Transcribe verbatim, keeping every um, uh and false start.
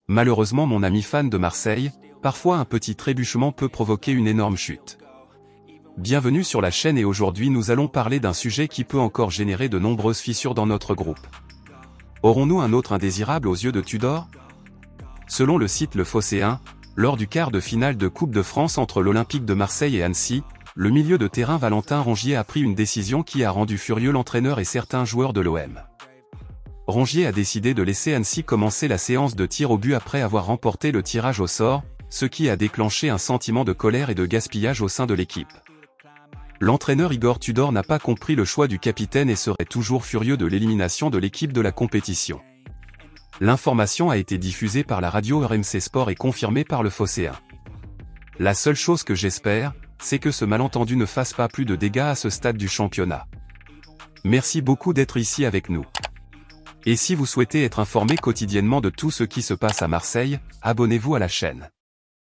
Malheureusement mon ami fan de Marseille, parfois un petit trébuchement peut provoquer une énorme chute. Bienvenue sur la chaîne et aujourd'hui nous allons parler d'un sujet qui peut encore générer de nombreuses fissures dans notre groupe. Aurons-nous un autre indésirable aux yeux de Tudor? Selon le site Le Phocéen, lors du quart de finale de Coupe de France entre l'Olympique de Marseille et Annecy, le milieu de terrain Valentin Rongier a pris une décision qui a rendu furieux l'entraîneur et certains joueurs de l'O M. Rongier a décidé de laisser Annecy commencer la séance de tir au but après avoir remporté le tirage au sort, ce qui a déclenché un sentiment de colère et de gaspillage au sein de l'équipe. L'entraîneur Igor Tudor n'a pas compris le choix du capitaine et serait toujours furieux de l'élimination de l'équipe de la compétition. L'information a été diffusée par la radio R M C Sport et confirmée par Le Phocéen. La seule chose que j'espère, c'est que ce malentendu ne fasse pas plus de dégâts à ce stade du championnat. Merci beaucoup d'être ici avec nous. Et si vous souhaitez être informé quotidiennement de tout ce qui se passe à Marseille, abonnez-vous à la chaîne.